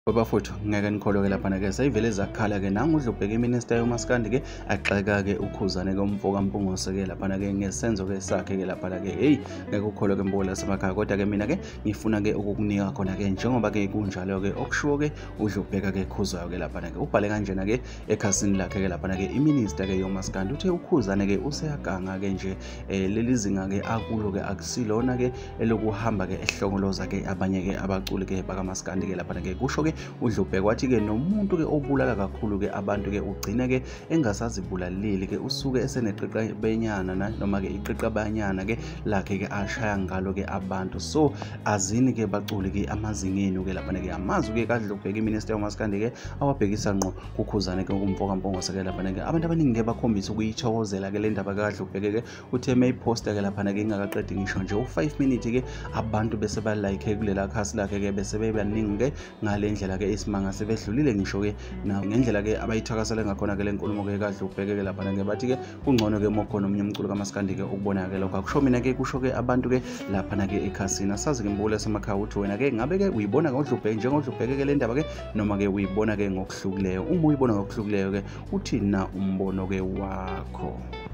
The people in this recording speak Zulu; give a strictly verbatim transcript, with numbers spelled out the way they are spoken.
Bafowethu ngeke nikholwe ke lapha ke sayivele zakhala ke nangu uDlubheke iminister yomaskandi ke agxeka ke uKhuzani ke umfoka Mpungose ke lapha ke ngesenzo ke sakhe ke lapha ke hey ngeke ukholwe ke mbola semakhaya kodwa ke mina ke ngifuna ke ukukunika khona ke njengoba ke kunjalo ke okushiwo ke uDlubheka ke khuzwayo ke lapha ke ubhale kanjena ke ekhasini lakhe ke lapha ke iminister ke yomaskandi uthe uKhuzani ke useyaganga ke nje leli zinga ke akulo ke akusilona ke elokuhamba ke ehlokoloza ke abanye ke abaculi ke bakamaskandi ke lapha ke kusho ke uDlubheke wathi ke nomuntu ke obulala kakhulu ke abantu ke ugcina ke engasazibulaleli ke usuke eseneqiqa benyana noma ke iqiqa banyana ke lakhe ke ashaya ngalo ke abantu so azini ke baculi ke amazingeni ke lapha ke amazwi ke kaDlubheke iminister yomaskandi ke awabhekisa ngqo kuKhuzani ke umfoka Mpungose ke lapha ke abantu abaningi ke bakhombisa ukuyithokozela ke lendaba kaDlubheke ke uthe mayiposta ke lapha ke ingakaqedi ngisho nje u five minutes ke abantu bese ba like kulela khasi lakhe ke bese bebaningi ke ngale ndlela ke isimanga sebedlulile ngisho ke na ngendlela ke abayithakasela ngakhona ke lenkulumo ke kaDlubheke ke lapha ke bathi ke kungcono ke mokhona omnye umculo kaMaskandi ke ukubona ke lokho akusho mina ke kusho ke abantu ke lapha ke ekhasini asazi ke mbule semakhaya uthi wena ke ngabe ke uyibona ngoDlubheke njengoDlubheke ke lendaba ke noma ke uyibona ke ngokuhlukileyo uma uyibona ngokuhlukileyo ke uthina umbono ke wakho.